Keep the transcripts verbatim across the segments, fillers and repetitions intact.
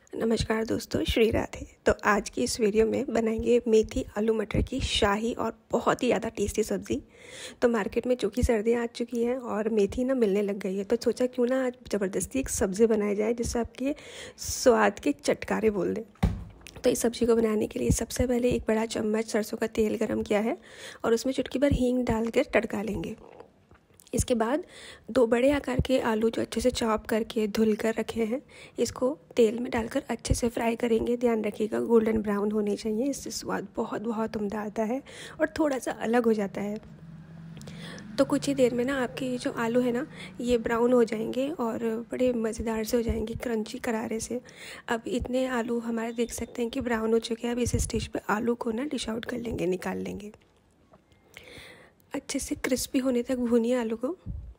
नमस्कार दोस्तों, श्री राधे। तो आज की इस वीडियो में बनाएंगे मेथी आलू मटर की शाही और बहुत ही ज़्यादा टेस्टी सब्ज़ी। तो मार्केट में चूँकि सर्दियाँ आ चुकी हैं और मेथी ना मिलने लग गई है, तो सोचा क्यों ना आज ज़बरदस्ती एक सब्ज़ी बनाई जाए जिससे आपके स्वाद के चटकारे बोल दें। तो इस सब्ज़ी को बनाने के लिए सबसे पहले एक बड़ा चम्मच सरसों का तेल गरम किया है और उसमें चुटकी भर हींग डाल कर तड़का लेंगे। इसके बाद दो बड़े आकार के आलू जो अच्छे से चॉप करके धुल कर रखे हैं, इसको तेल में डालकर अच्छे से फ्राई करेंगे। ध्यान रखिएगा गोल्डन ब्राउन होने चाहिए, इससे स्वाद बहुत बहुत उम्दा आता है और थोड़ा सा अलग हो जाता है। तो कुछ ही देर में ना आपके ये जो आलू है ना, ये ब्राउन हो जाएंगे और बड़े मज़ेदार से हो जाएंगे, क्रंची करारे से। अब इतने आलू हमारे देख सकते हैं कि ब्राउन हो चुके हैं। अब इस स्टेज पे आलू को ना डिश आउट कर लेंगे, निकाल लेंगे। अच्छे से क्रिस्पी होने तक भूनिए आलू को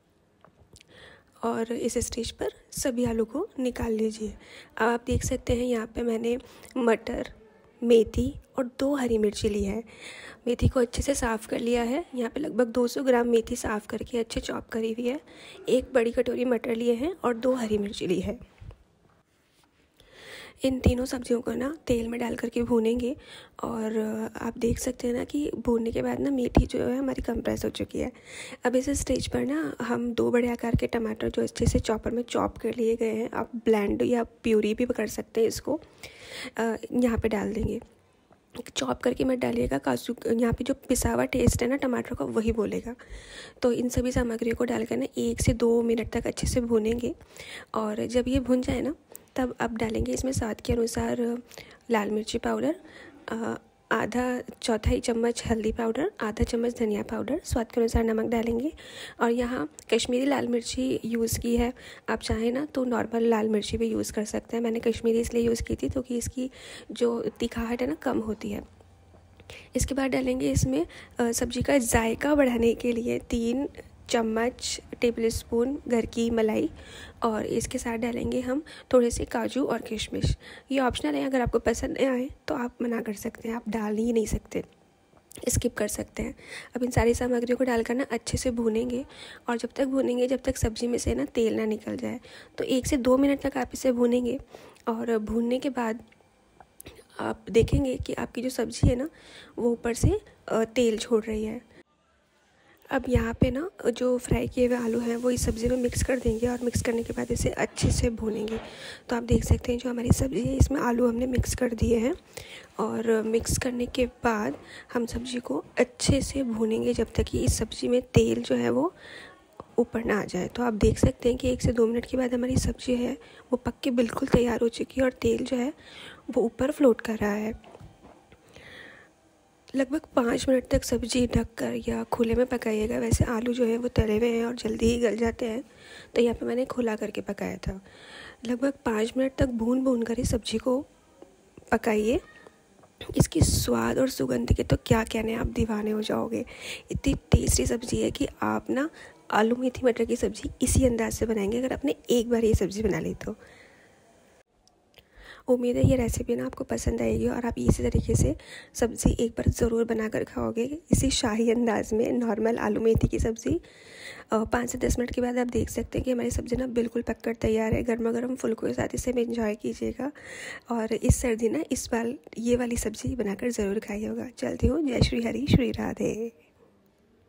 और इस स्टेज पर सभी आलू को निकाल लीजिए। अब आप देख सकते हैं यहाँ पे मैंने मटर, मेथी और दो हरी मिर्ची ली है। मेथी को अच्छे से साफ़ कर लिया है। यहाँ पे लगभग दो सौ ग्राम मेथी साफ़ करके अच्छे चॉप करी हुई है। एक बड़ी कटोरी मटर लिए हैं और दो हरी मिर्ची ली है। इन तीनों सब्जियों को ना तेल में डाल करके भूनेंगे और आप देख सकते हैं ना कि भूनने के बाद ना मेथी जो है हमारी कंप्रेस हो चुकी है। अब इस स्टेज पर ना हम दो बड़े आकार के टमाटर जो अच्छे से चॉपर में चॉप कर लिए गए हैं, आप ब्लेंड या प्यूरी भी कर सकते हैं, इसको यहाँ पे डाल देंगे। चॉप करके मत डालिएगा, काजू यहाँ पे जो पिसा हुआ टेस्ट है ना टमाटर का वही बोलेगा। तो इन सभी सामग्रियों को डालकर ना एक से दो मिनट तक अच्छे से भूनेंगे और जब ये भुन जाए ना तब अब डालेंगे इसमें स्वाद के अनुसार लाल मिर्ची पाउडर, आधा चौथाई चम्मच हल्दी पाउडर, आधा चम्मच धनिया पाउडर, स्वाद के अनुसार नमक डालेंगे। और यहाँ कश्मीरी लाल मिर्ची यूज़ की है, आप चाहें ना तो नॉर्मल लाल मिर्ची भी यूज़ कर सकते हैं। मैंने कश्मीरी इसलिए यूज़ की थी क्योंकि इसकी जो तीखाहट है ना कम होती है। इसके बाद डालेंगे इसमें सब्जी का जायका बढ़ाने के लिए तीन चम्मच टेबल स्पून घर की मलाई और इसके साथ डालेंगे हम थोड़े से काजू और किशमिश। ये ऑप्शनल है, अगर आपको पसंद नहीं आए तो आप मना कर सकते हैं, आप डाल ही नहीं सकते, स्किप कर सकते हैं। अब इन सारी सामग्रियों को डालकर ना अच्छे से भूनेंगे और जब तक भूनेंगे जब तक सब्ज़ी में से ना तेल ना निकल जाए। तो एक से दो मिनट तक आप इसे भूनेंगे और भूनने के बाद आप देखेंगे कि आपकी जो सब्ज़ी है ना वो ऊपर से तेल छोड़ रही है। अब यहाँ पे ना जो फ्राई किए हुए आलू हैं वो इस सब्ज़ी में मिक्स कर देंगे और मिक्स करने के बाद इसे अच्छे से भूनेंगे। तो आप देख सकते हैं जो हमारी सब्ज़ी है इसमें आलू हमने मिक्स कर दिए हैं और मिक्स करने के बाद हम सब्ज़ी को अच्छे से भूनेंगे जब तक कि इस सब्ज़ी में तेल जो है वो ऊपर ना आ जाए। तो आप देख सकते हैं कि एक से दो मिनट के बाद हमारी सब्ज़ी है वो पक के बिल्कुल तैयार हो चुकी है और तेल जो है वो ऊपर फ्लोट कर रहा है। लगभग पाँच मिनट तक सब्ज़ी ढककर या खुले में पकाइएगा। वैसे आलू जो है वो तले हुए हैं और जल्दी ही गल जाते हैं, तो यहाँ पे मैंने खुला करके पकाया था। लगभग पाँच मिनट तक भून भून कर इस सब्ज़ी को पकाइए। इसकी स्वाद और सुगंध के तो क्या कहने, आप दीवाने हो जाओगे। इतनी टेस्टी सब्ज़ी है कि आप ना आलू मेथी मटर की सब्ज़ी इसी अंदाज से बनाएंगे अगर आपने एक बार ये सब्ज़ी बना ली तो। उम्मीद है ये रेसिपी ना आपको पसंद आएगी और आप इसी तरीके से सब्ज़ी एक बार ज़रूर बनाकर खाओगे, इसी शाही अंदाज में। नॉर्मल आलू मेथी की सब्ज़ी पाँच से दस मिनट के बाद आप देख सकते हैं कि हमारी सब्ज़ी ना बिल्कुल पककर तैयार है। गर्मा गर्म फुल्कों के साथ इसे एंजॉय कीजिएगा और इस सर्दी ना इस बार ये वाली सब्ज़ी बनाकर ज़रूर खाइएगा। चलती हूँ, जय श्री हरि, श्री राधे।